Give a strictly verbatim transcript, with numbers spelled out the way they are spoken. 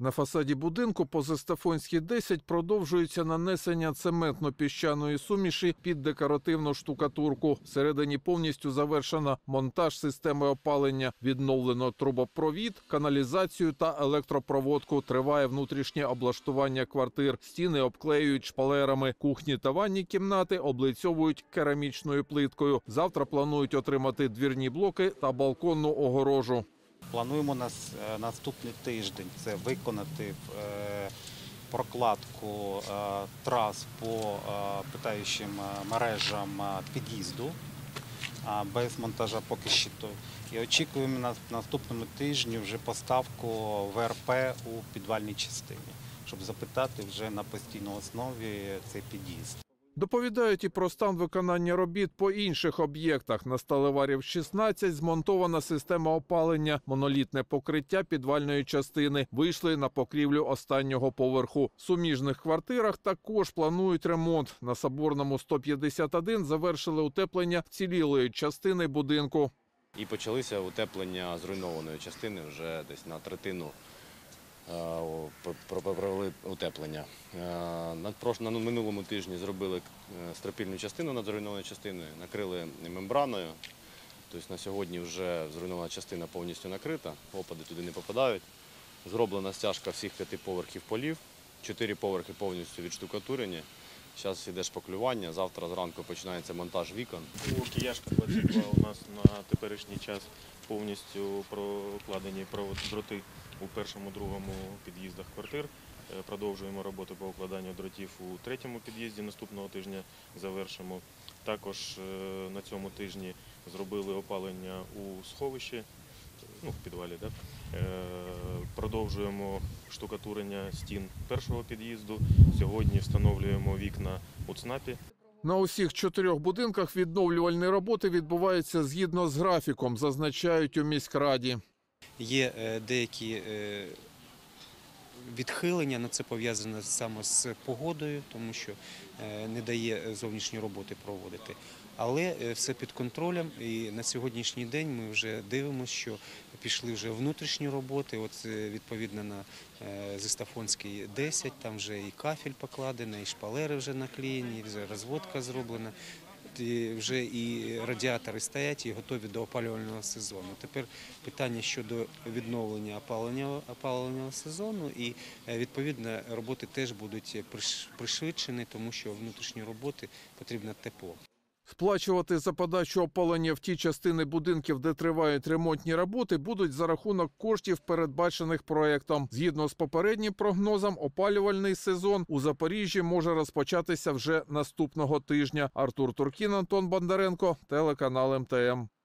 На фасаді будинку по Застафонській, десять продовжується нанесення цементно-піщаної суміші під декоративну штукатурку. Всередині повністю завершено монтаж системи опалення, відновлено трубопровід, каналізацію та електропроводку. Триває внутрішнє облаштування квартир. Стіни обклеюють шпалерами. Кухні та ванні кімнати облицьовують керамічною плиткою. Завтра планують отримати двірні блоки та балконну огорожу. Плануємо на наступний тиждень це виконати прокладку трас по питаючим мережам під'їзду, без монтажа поки що. І очікуємо на наступному тижні вже поставку ве ер пе у підвальній частині, щоб запитати вже на постійній основі цей під'їзд. Доповідають і про стан виконання робіт по інших об'єктах. На Сталеварів шістнадцять змонтована система опалення, монолітне покриття підвальної частини. Вийшли на покрівлю останнього поверху. В суміжних квартирах також планують ремонт. На Соборному сто п'ятдесят один завершили утеплення вцілілої частини будинку. І почалися утеплення зруйнованої частини вже десь на третину. Провели утеплення. На минулому тижні зробили стропільну частину над зруйнованою частиною, накрили мембраною. Тобто на сьогодні вже зруйнована частина повністю накрита, опади туди не попадають. Зроблена стяжка всіх п'яти поверхів полів, чотири поверхи повністю відштукатурені. Зараз йде шпаклювання, завтра зранку починається монтаж вікон. У Кияшка двадцять два у нас на теперішній час повністю прокладені дроти у першому, другому під'їздах квартир. Продовжуємо роботу по укладанню дротів у третьому під'їзді, наступного тижня завершимо. Також на цьому тижні зробили опалення у сховищі, ну, в підвалі. Да? Продовжуємо штукатурення стін першого під'їзду. Сьогодні встановлюємо вікна у ЦНАПі. На усіх чотирьох будинках відновлювальні роботи відбуваються згідно з графіком, зазначають у міськраді. Є деякі відхилення, але це пов'язано саме з погодою, тому що не дає зовнішні роботи проводити. Але все під контролем, і на сьогоднішній день ми вже дивимося, що пішли вже внутрішні роботи. От відповідно на Застафонській десять, там вже і кафель покладений, і шпалери вже наклеєні, і вже розводка зроблена. І вже і радіатори стоять і готові до опалювального сезону. Тепер питання щодо відновлення опалювального сезону, і відповідно роботи теж будуть пришвидшені, тому що внутрішні роботи потрібно тепло. Сплачувати за подачу опалення в ті частини будинків, де тривають ремонтні роботи, будуть за рахунок коштів, передбачених проєктом. Згідно з попереднім прогнозом, опалювальний сезон у Запоріжжі може розпочатися вже наступного тижня. Артур Туркін, Антон Бондаренко, телеканал ем те ем.